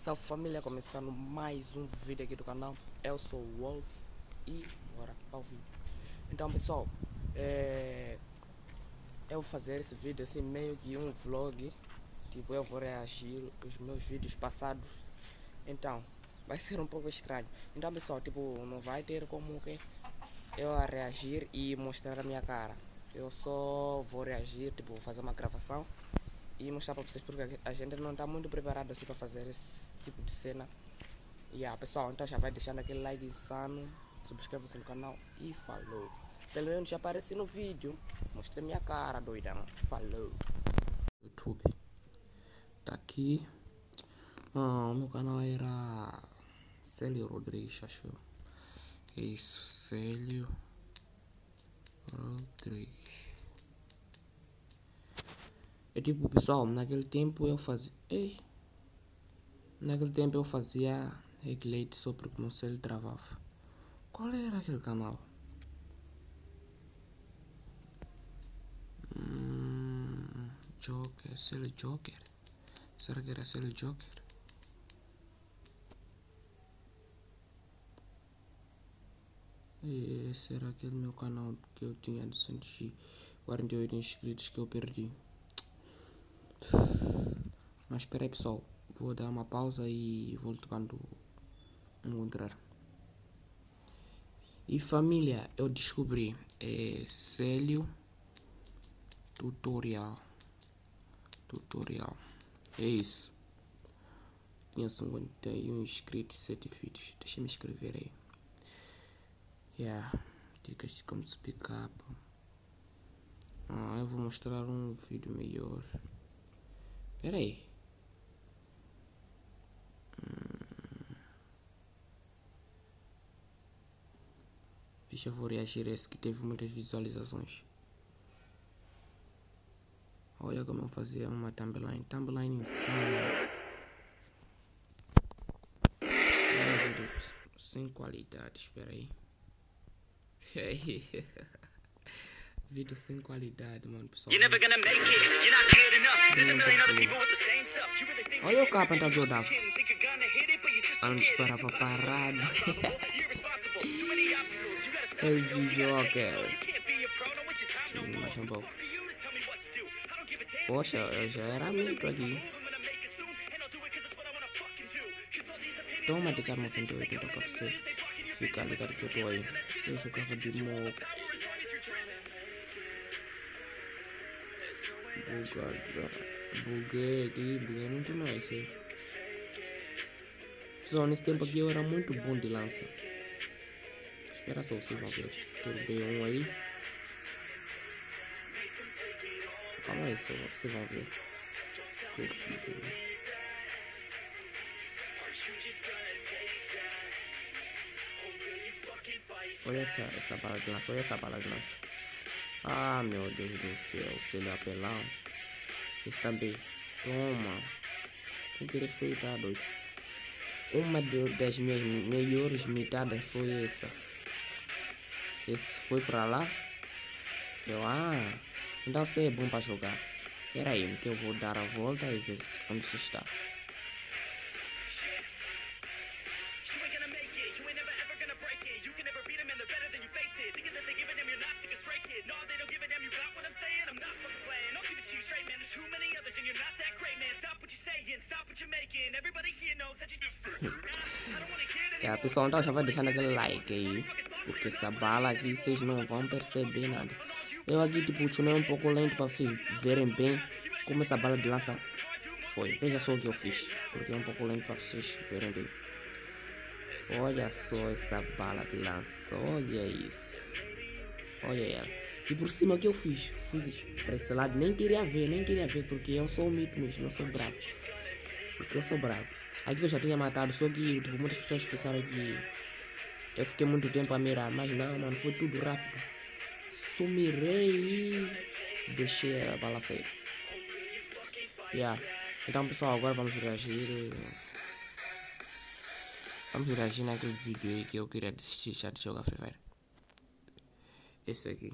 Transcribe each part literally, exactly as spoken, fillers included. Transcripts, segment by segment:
Salve família, começando mais um vídeo aqui do canal. Eu sou o Wolf e bora para o vídeo. Então pessoal, é... eu vou fazer esse vídeo assim meio que um vlog. Tipo, eu vou reagir os meus vídeos passados. Então, vai ser um pouco estranho. Então pessoal, tipo, não vai ter como que eu a reagir e mostrar a minha cara. Eu só vou reagir, tipo, vou fazer uma gravação e mostrar para vocês, porque a gente não está muito preparado assim para fazer esse tipo de cena. E yeah, pessoal, então já vai deixando aquele like insano, subscreva-se no canal e falou. Pelo menos já apareci no vídeo, mostrei minha cara doidão, falou. YouTube, tá aqui. Ah, o meu canal era Célio Rodrigues, acho eu. Isso, Célio Rodrigues. É tipo, pessoal, naquele tempo eu fazia. Ei! Naquele tempo eu fazia reglete só porque o meu cérebro travava. Qual era aquele canal? Hum, Joker, Célio Joker. Será que era Célio Joker? E esse era aquele meu canal que eu tinha de cento e quarenta e oito inscritos que eu perdi. Mas espera aí pessoal, vou dar uma pausa e volto quando encontrar. E família, eu descobri, é Célio Tutorial. Tutorial. É isso. Tinha cinquenta e um inscritos, sete vídeos. Deixa eu me escrever aí. Yeah. Dicas de como subir capa. Ah, eu vou mostrar um vídeo melhor. Pera aí. Hum. Deixa eu vou reagir a esse que teve muitas visualizações. Olha como eu fazia uma timeline. Timeline insana. É um vídeo sem qualidade. Espera aí. Vídeo sem qualidade, mano, pessoal. Olha o capa então que eu dava. Onde esperava parado. Ele de Joker. Mais um pouco. Poxa, eu já era amigo aqui. Toma de karma cento e oitenta pra você ficar ligado que eu tô aí. Eu jogava de moco. Buguei aqui, buguei muito mais. Só nesse tempo aqui eu era muito bom de lança. Espera só, vocês vão ver. Turbei um aí. Calma aí, só, vocês vão ver. Olha essa, essa bala de lança, olha essa bala de lança. Ah, meu Deus do céu, se ele apelar. Esse também. Toma. Tem que respeitar, doido. Uma de, das minhas melhores mitadas foi essa. Esse foi pra lá. Eu, ah, então você é bom pra jogar. Pera aí, que eu vou dar a volta e ver onde você está. É, pessoal, então já vai deixando aquele like aí, porque essa bala aqui vocês não vão perceber nada. Eu aqui tipo tunei um pouco lento para vocês verem bem como essa bala de lança foi. Veja só o que eu fiz, porque é um pouco lento para vocês verem bem. Olha só essa bala de lança, olha isso. Olha ela. E por cima que eu fiz, fui para esse lado, nem queria ver, nem queria ver, porque eu sou um mito mesmo, eu sou bravo. Porque eu sou bravo. Aqui eu já tinha matado, só que tipo, muitas pessoas pensaram que eu fiquei muito tempo a mirar, mas não, mano, foi tudo rápido. Só mirei e deixei a bala sair. Yeah. Então pessoal, agora vamos reagir. Vamos reagir naquele vídeo aí que eu queria desistir já de jogar Free Fire. Esse aqui.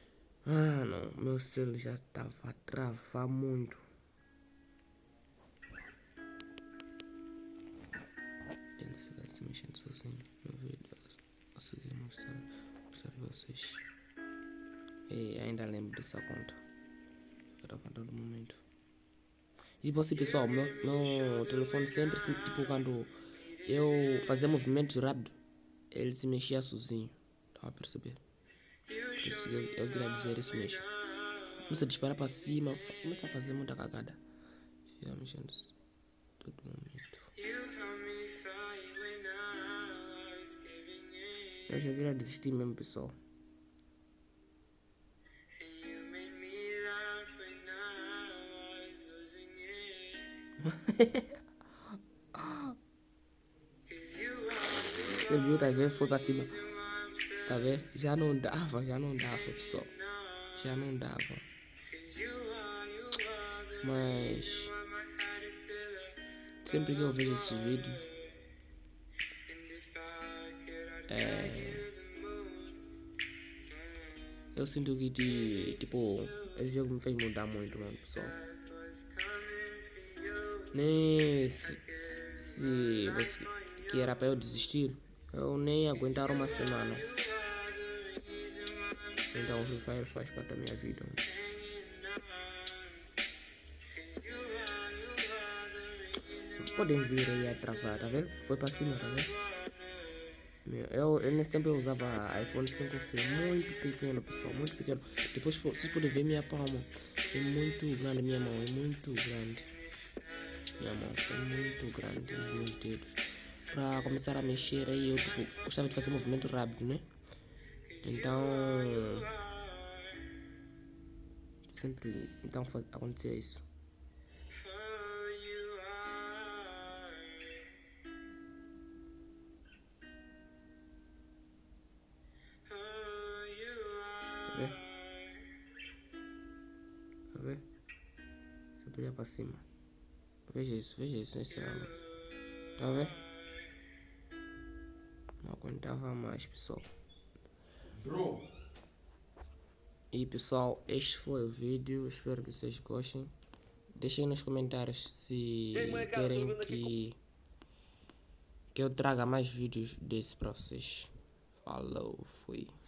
Ah não, meu celular já estava a travar muito. se mexendo sozinho no vídeo. A seguir mostrar, mostrar vocês. E ainda lembro dessa conta. Gravando todo momento. E tipo assim, pessoal, meu, meu telefone sempre, sempre, tipo, quando eu fazia movimentos rápidos, ele se mexia sozinho. Estão a perceber? Por isso eu, eu queria dizer isso mesmo. Começa a disparar para cima, começa a fazer muita cagada. Fica mexendo todo momento. Eu já queria desistir mesmo, pessoal. Você viu, tá vendo? Foi pra cima. Tá vendo? Já não dava, já não dava, pessoal. Já não dava. Mas sempre que eu vejo esses vídeos, é, eu sinto que de, tipo, esse jogo me fez mudar muito, mano, pessoal. Nem se, se você que era para eu desistir, eu nem aguentar uma semana. Então o Free Fire faz parte da minha vida, mano. Podem vir aí a travar, tá vendo? Foi pra cima, tá vendo? Eu, eu nesse tempo eu usava iPhone cinco C, muito pequeno, pessoal, muito pequeno. Depois vocês podem ver minha palma, é muito grande, minha mão é muito grande. Minha mão é muito grande, os meus dedos. Pra começar a mexer aí, eu tipo, gostava de fazer movimento rápido, né? Então sempre então acontecia isso. Tá vendo? Tá vendo? Sempre ia pra cima. Veja isso, veja isso, sinceramente. Tá vendo? Não aguentava mais, pessoal. Bro. E pessoal, este foi o vídeo. Espero que vocês gostem. Deixem nos comentários se querem que que eu traga mais vídeos desse pra vocês. Falou, fui.